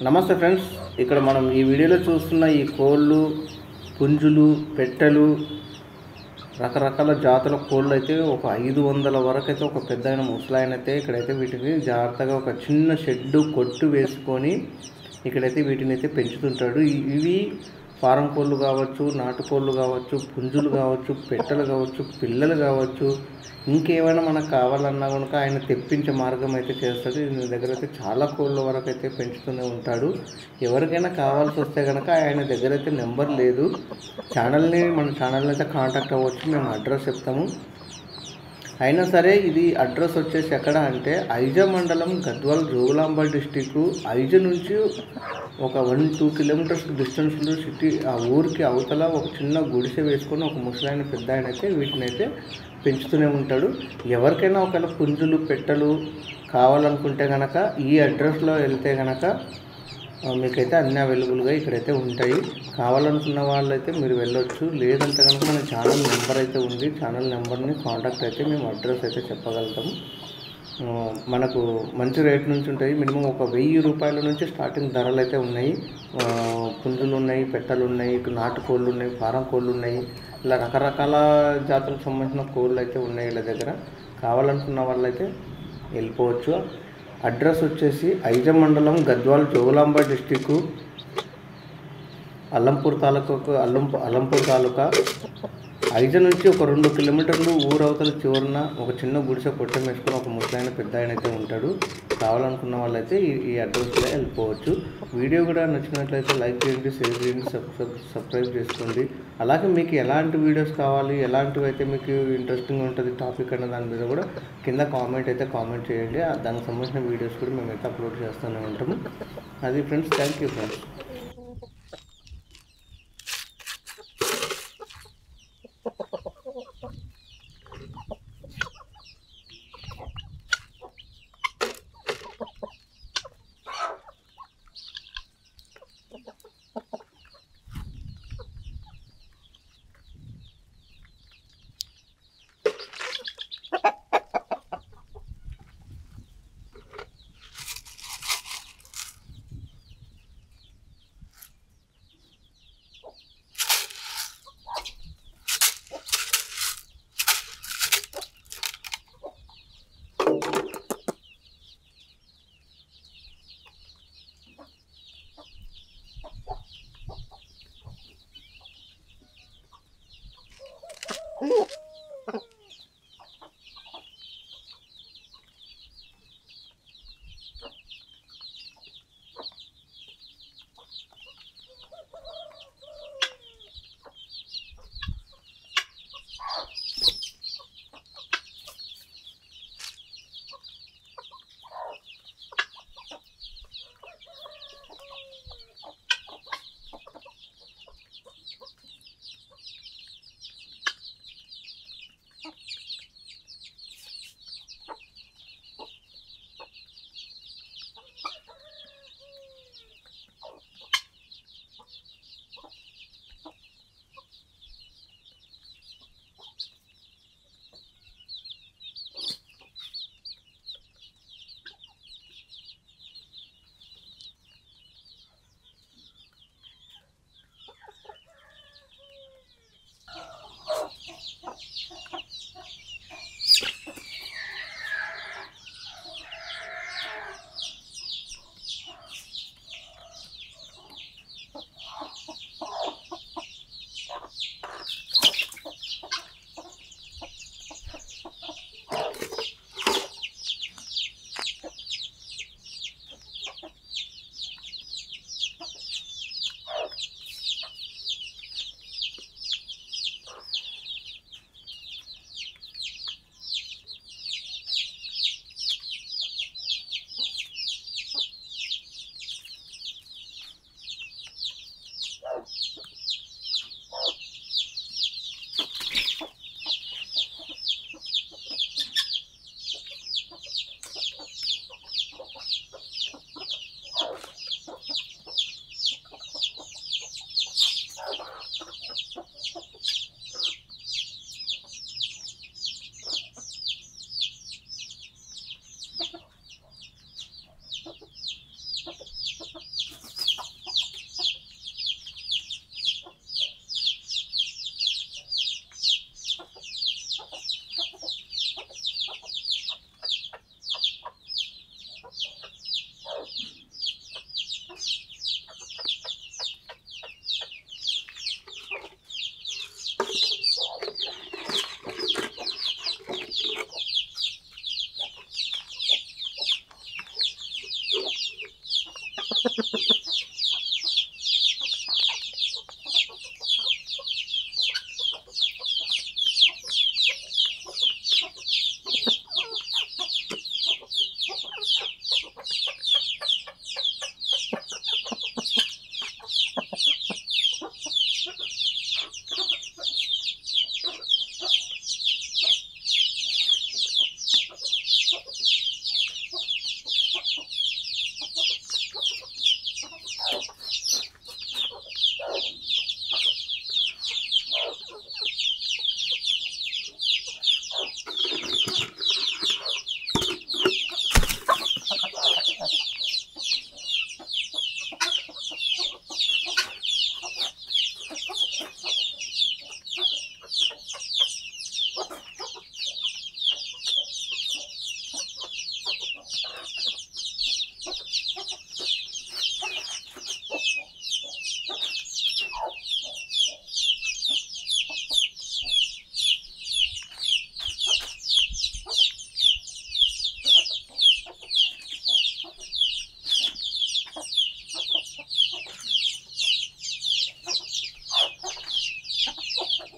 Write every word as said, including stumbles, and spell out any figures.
నమస్తే ఫ్రెండ్స్, ఇక్కడ మనం ఈ వీడియోలో చూస్తున్న ఈ కోళ్ళు, పుంజులు, పెట్టెలు, రకరకాల జాతుల కోళ్ళు అయితే ఒక ఐదు వందల వరకు అయితే ఒక పెద్ద ఆయన ముసలాయన అయితే ఇక్కడైతే వీటిని జాగ్రత్తగా ఒక చిన్న షెడ్డు కొట్టు వేసుకొని ఇక్కడైతే వీటిని అయితే పెంచుతుంటాడు. ఇవి ఫారం కోళ్ళు కావచ్చు, నాటుకోళ్ళు కావచ్చు, పుంజులు కావచ్చు, పెట్టెలు కావచ్చు, పిల్లలు కావచ్చు, ఇంకేమైనా మనకు కావాలన్నా కనుక ఆయన తెప్పించే మార్గం అయితే చేస్తాడు. ఈయన దగ్గర అయితే చాలా కోళ్ళ వరకు అయితే పెంచుతూనే ఉంటాడు. ఎవరికైనా కావాల్సి వస్తే కనుక ఆయన దగ్గర అయితే నెంబర్ లేదు, ఛానల్ని మన ఛానల్ని అయితే కాంటాక్ట్ అవ్వచ్చు, మేము అడ్రస్ చెప్తాము. అయినా సరే ఇది అడ్రస్ వచ్చేసి ఎక్కడ అంటే ఐజ మండలం, గద్వాల్, జోగులాంబ డిస్టిక్. ఐజ నుంచి ఒక వన్ టూ కిలోమీటర్స్ డిస్టెన్స్లో సిటీ ఆ ఊరికి అవతల ఒక చిన్న గుడిసె వేసుకొని ఒక ముసలాయన పెద్ద ఆయన అయితే వీటిని అయితే పెంచుతూనే ఉంటాడు. ఎవరికైనా ఒకవేళ పుంజులు, పెట్టెలు కావాలనుకుంటే కనుక ఈ అడ్రస్లో వెళ్తే కనుక మీకైతే అన్నీ అవైలబుల్గా ఇక్కడైతే ఉంటాయి. కావాలనుకున్న వాళ్ళైతే మీరు వెళ్ళొచ్చు. లేదంటే కనుక మన ఛానల్ నెంబర్ అయితే ఉంది, ఛానల్ నెంబర్ని కాంటాక్ట్ అయితే మేము అడ్రస్ అయితే చెప్పగలుగుతాము. మనకు మంచి రేట్ నుంచి ఉంటాయి. మినిమం ఒక వెయ్యి రూపాయల నుంచి స్టార్టింగ్ ధరలు అయితే ఉన్నాయి. పుంజులు ఉన్నాయి, పెట్టెలు ఉన్నాయి, నాటుకోళ్ళు ఉన్నాయి, ఫారం కోళ్ళు ఉన్నాయి, ఇలా రకరకాల జాతులకు సంబంధించిన కోళ్ళు అయితే ఉన్నాయి వీళ్ళ దగ్గర. కావాలనుకున్న వాళ్ళైతే వెళ్ళిపోవచ్చు. అడ్రస్ వచ్చేసి ఐజ మండలం, గద్వాల్, జోగులాంబ డిస్టిక్, అల్లంపూర్ తాలూకాకు అల్లం అల్లంపూర్ తాలూకా. ఐజ నుంచి ఒక రెండు కిలోమీటర్లు ఊరవతల చివరన ఒక చిన్న గుడిసె పొట్టం వేసుకొని ఒక ముసలాయన పెద్ద ఆయన అయితే ఉంటాడు. కావాలనుకున్న వాళ్ళైతే ఈ ఈ అడ్రస్లో వెళ్ళిపోవచ్చు. వీడియో కూడా నచ్చినట్లయితే లైక్ చేయండి, షేర్ చేయండి, సబ్స్క్రైబ్ సబ్స్క్రైబ్ చేసుకోండి. అలాగే మీకు ఎలాంటి వీడియోస్ కావాలి, ఎలాంటివి అయితే మీకు ఇంట్రెస్టింగ్ ఉంటుంది టాపిక్ అనే దాని మీద కూడా కింద కామెంట్ అయితే కామెంట్ చేయండి. దానికి సంబంధించిన వీడియోస్ కూడా మేమైతే అప్లోడ్ చేస్తూనే ఉంటాము. అది ఫ్రెండ్స్, థ్యాంక్ యూ ఫ్రెండ్స్.